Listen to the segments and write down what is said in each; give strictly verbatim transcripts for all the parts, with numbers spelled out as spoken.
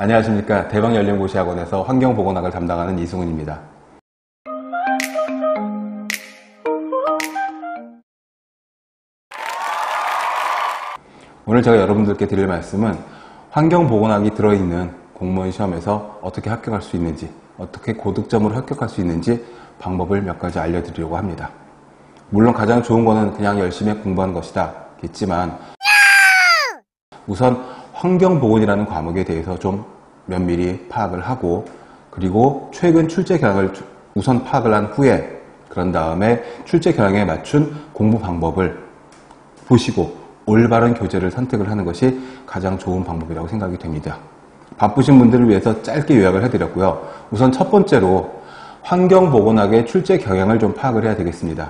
안녕하십니까. 대방연령고시학원에서 환경보건학을 담당하는 이승훈입니다. 오늘 제가 여러분들께 드릴 말씀은 환경보건학이 들어있는 공무원 시험에서 어떻게 합격할 수 있는지, 어떻게 고득점으로 합격할 수 있는지 방법을 몇 가지 알려드리려고 합니다. 물론 가장 좋은 거는 그냥 열심히 공부하는 것이다 겠지만, 우선 환경보건이라는 과목에 대해서 좀 면밀히 파악을 하고, 그리고 최근 출제 경향을 우선 파악을 한 후에, 그런 다음에 출제 경향에 맞춘 공부 방법을 보시고 올바른 교재를 선택을 하는 것이 가장 좋은 방법이라고 생각이 됩니다. 바쁘신 분들을 위해서 짧게 요약을 해드렸고요. 우선 첫 번째로 환경보건학의 출제 경향을 좀 파악을 해야 되겠습니다.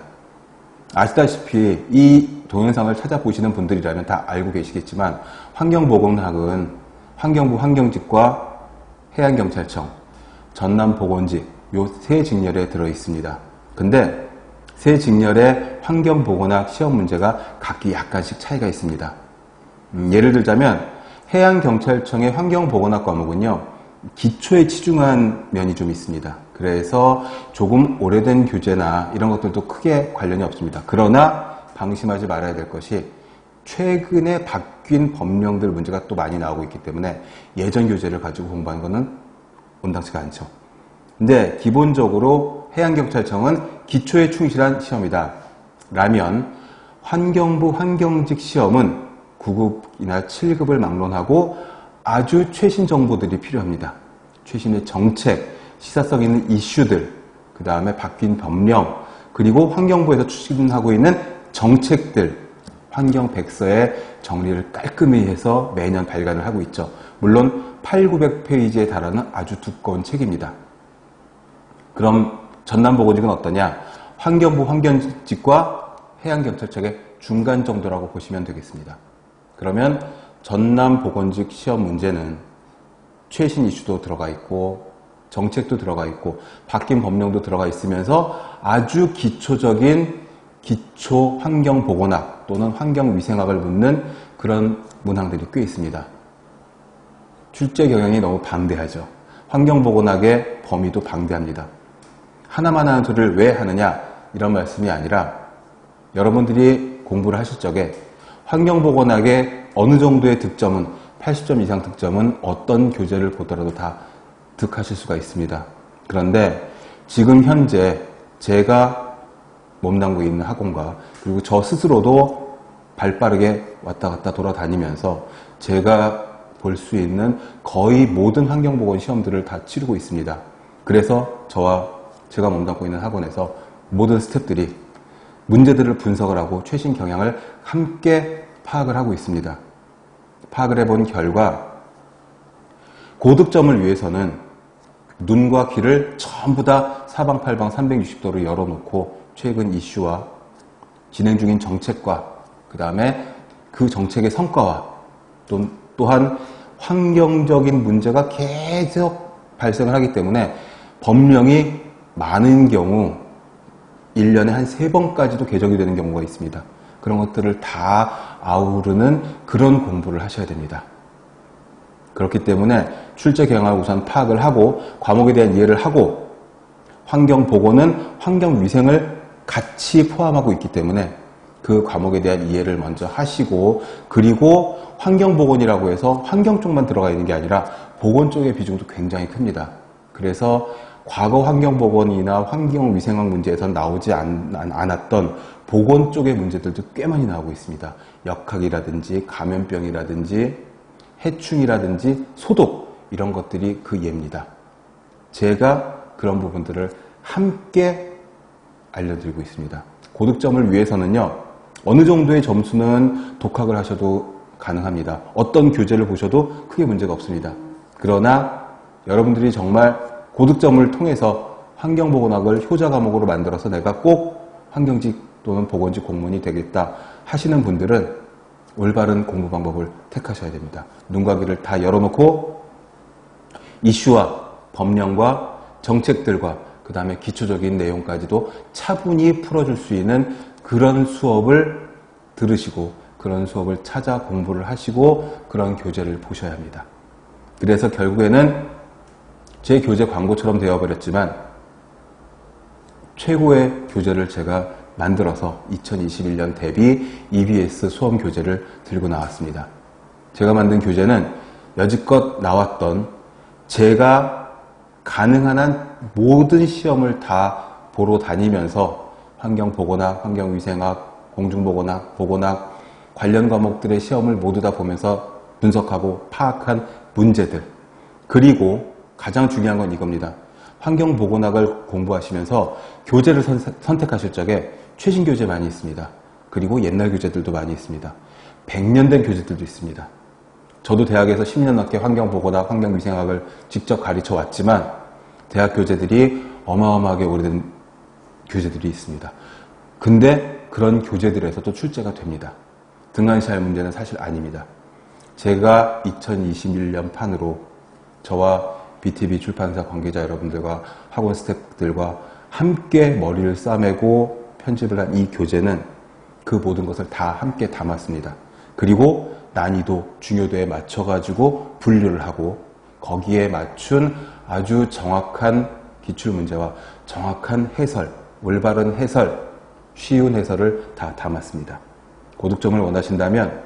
아시다시피 이 동영상을 찾아보시는 분들이라면 다 알고 계시겠지만, 환경보건학은 환경부 환경직과 해양경찰청, 전남보건직 요 세 직렬에 들어 있습니다. 근데 세 직렬의 환경보건학 시험 문제가 각기 약간씩 차이가 있습니다. 음, 예를 들자면 해양경찰청의 환경보건학 과목은요, 기초에 치중한 면이 좀 있습니다. 그래서 조금 오래된 교재나 이런 것들도 크게 관련이 없습니다. 그러나 방심하지 말아야 될 것이, 최근에 바뀐 법령들 문제가 또 많이 나오고 있기 때문에 예전 교재를 가지고 공부하는 것은 온당치가 않죠. 근데 기본적으로 해양경찰청은 기초에 충실한 시험이다 라면, 환경부 환경직 시험은 구 급이나 칠 급을 막론하고 아주 최신 정보들이 필요합니다. 최신의 정책, 시사성 있는 이슈들, 그 다음에 바뀐 법령, 그리고 환경부에서 추진하고 있는 정책들, 환경백서의 정리를 깔끔히 해서 매년 발간을 하고 있죠. 물론 팔구백 페이지에 달하는 아주 두꺼운 책입니다. 그럼 전남보건직은 어떠냐? 환경부 환경직과 해양경찰청의 중간 정도라고 보시면 되겠습니다. 그러면 전남보건직 시험 문제는 최신 이슈도 들어가 있고 정책도 들어가 있고 바뀐 법령도 들어가 있으면서 아주 기초적인 기초 환경보건학 또는 환경위생학을 묻는 그런 문항들이 꽤 있습니다. 출제 경향이 너무 방대하죠. 환경보건학의 범위도 방대합니다. 하나만 하는 소리를 왜 하느냐, 이런 말씀이 아니라, 여러분들이 공부를 하실 적에 환경보건학의 어느 정도의 득점은, 팔십 점 이상 득점은 어떤 교재를 보더라도 다 득하실 수가 있습니다. 그런데 지금 현재 제가 몸담고 있는 학원과, 그리고 저 스스로도 발빠르게 왔다 갔다 돌아다니면서 제가 볼 수 있는 거의 모든 환경보건 시험들을 다 치르고 있습니다. 그래서 저와 제가 몸담고 있는 학원에서 모든 스태프들이 문제들을 분석을 하고 최신 경향을 함께 파악을 하고 있습니다. 파악을 해본 결과, 고득점을 위해서는 눈과 귀를 전부 다 사방팔방 삼백육십 도로 열어놓고 최근 이슈와 진행 중인 정책과, 그 다음에 그 정책의 성과와, 또, 또한 환경적인 문제가 계속 발생을 하기 때문에 법령이 많은 경우 일 년에 한 세 번까지도 개정이 되는 경우가 있습니다. 그런 것들을 다 아우르는 그런 공부를 하셔야 됩니다. 그렇기 때문에 출제 경향을 우선 파악을 하고 과목에 대한 이해를 하고, 환경보건은 환경위생을 같이 포함하고 있기 때문에 그 과목에 대한 이해를 먼저 하시고, 그리고 환경보건이라고 해서 환경 쪽만 들어가 있는 게 아니라 보건 쪽의 비중도 굉장히 큽니다. 그래서 과거 환경보건이나 환경위생학 문제에서 나오지 않, 않았던 보건 쪽의 문제들도 꽤 많이 나오고 있습니다. 역학이라든지 감염병이라든지 해충이라든지 소독, 이런 것들이 그 예입니다. 제가 그런 부분들을 함께 알려드리고 있습니다. 고득점을 위해서는요, 어느 정도의 점수는 독학을 하셔도 가능합니다. 어떤 교재를 보셔도 크게 문제가 없습니다. 그러나 여러분들이 정말 고득점을 통해서 환경보건학을 효자 과목으로 만들어서 내가 꼭 환경직 또는 보건직 공무원이 되겠다 하시는 분들은 올바른 공부 방법을 택하셔야 됩니다. 눈과 귀를 다 열어놓고 이슈와 법령과 정책들과 그 다음에 기초적인 내용까지도 차분히 풀어줄 수 있는 그런 수업을 들으시고, 그런 수업을 찾아 공부를 하시고 그런 교재를 보셔야 합니다. 그래서 결국에는 제 교재 광고처럼 되어버렸지만 최고의 교재를 제가 만들어서 이천이십일 년 대비 이비에스 수험 교재를 들고 나왔습니다. 제가 만든 교재는 여지껏 나왔던 제가 가능한 한 모든 시험을 다 보러 다니면서 환경보건학, 환경위생학, 공중보건학, 보건학 관련 과목들의 시험을 모두 다 보면서 분석하고 파악한 문제들, 그리고 가장 중요한 건 이겁니다. 환경보건학을 공부하시면서 교재를 선, 선택하실 적에 최신 교재 많이 있습니다. 그리고 옛날 교재들도 많이 있습니다. 백 년 된 교재들도 있습니다. 저도 대학에서 십 년 넘게 환경보건학, 환경위생학을 직접 가르쳐 왔지만 대학 교재들이 어마어마하게 오래된 교재들이 있습니다. 근데 그런 교재들에서도 출제가 됩니다. 등한시할 문제는 사실 아닙니다. 제가 이천이십일 년 판으로 저와 비티비 출판사 관계자 여러분들과 학원 스태프들과 함께 머리를 싸매고 편집을 한 이 교재는 그 모든 것을 다 함께 담았습니다. 그리고 난이도, 중요도에 맞춰가지고 분류를 하고 거기에 맞춘 아주 정확한 기출문제와 정확한 해설, 올바른 해설, 쉬운 해설을 다 담았습니다. 고득점을 원하신다면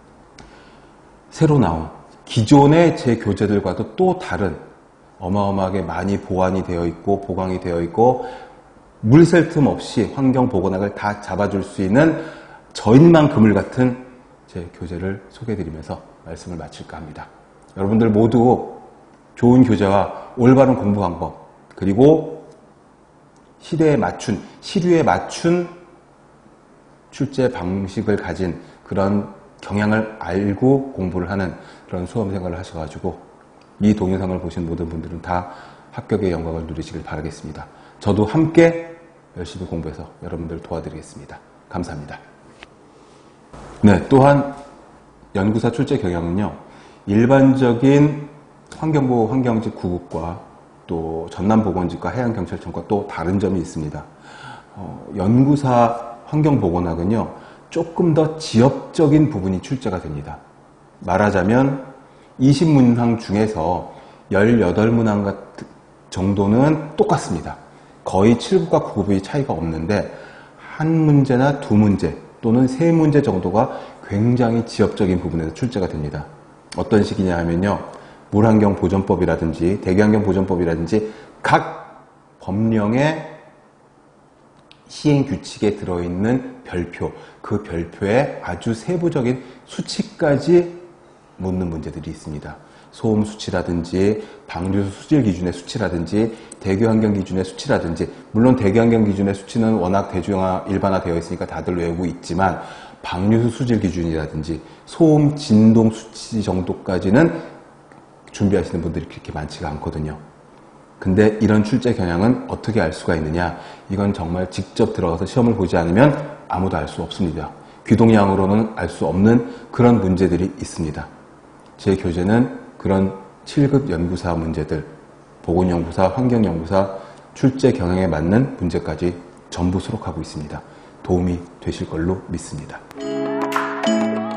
새로 나온 기존의 제 교재들과도 또 다른 어마어마하게 많이 보완이 되어 있고 보강이 되어 있고 물 셀 틈 없이 환경보건학을 다 잡아줄 수 있는 저인만 그물 같은 제 교재를 소개해드리면서 말씀을 마칠까 합니다. 여러분들 모두 좋은 교재와 올바른 공부 방법, 그리고 시대에 맞춘, 시류에 맞춘 출제 방식을 가진 그런 경향을 알고 공부를 하는 그런 수험생활을 하셔가지고 이 동영상을 보신 모든 분들은 다 합격의 영광을 누리시길 바라겠습니다. 저도 함께 열심히 공부해서 여러분들을 도와드리겠습니다. 감사합니다. 네, 또한 연구사 출제 경향은요, 일반적인 환경보호 환경직 구급과 또 전남보건직과 해양경찰청과 또 다른 점이 있습니다. 어, 연구사 환경보건학은요, 조금 더 지역적인 부분이 출제가 됩니다. 말하자면 이십 문항 중에서 십팔 문항 정도는 똑같습니다. 거의 칠 급과 구 급의 차이가 없는데 한 문제나 두 문제 또는 세 문제 정도가 굉장히 지역적인 부분에서 출제가 됩니다. 어떤 식이냐 하면요, 물환경보전법이라든지 대기환경보전법이라든지 각 법령의 시행규칙에 들어있는 별표, 그 별표에 아주 세부적인 수치까지 묻는 문제들이 있습니다. 소음 수치라든지 방류수 수질 기준의 수치라든지 대기환경 기준의 수치라든지, 물론 대기환경 기준의 수치는 워낙 대중화 일반화되어 있으니까 다들 외우고 있지만 방류수 수질 기준이라든지 소음 진동 수치 정도까지는 준비하시는 분들이 그렇게 많지가 않거든요. 근데 이런 출제 경향은 어떻게 알 수가 있느냐? 이건 정말 직접 들어가서 시험을 보지 않으면 아무도 알 수 없습니다. 귀동량으로는 알 수 없는 그런 문제들이 있습니다. 제 교재는 그런 칠 급 연구사 문제들, 보건연구사, 환경연구사 출제 경향에 맞는 문제까지 전부 수록하고 있습니다. 도움이 되실 걸로 믿습니다.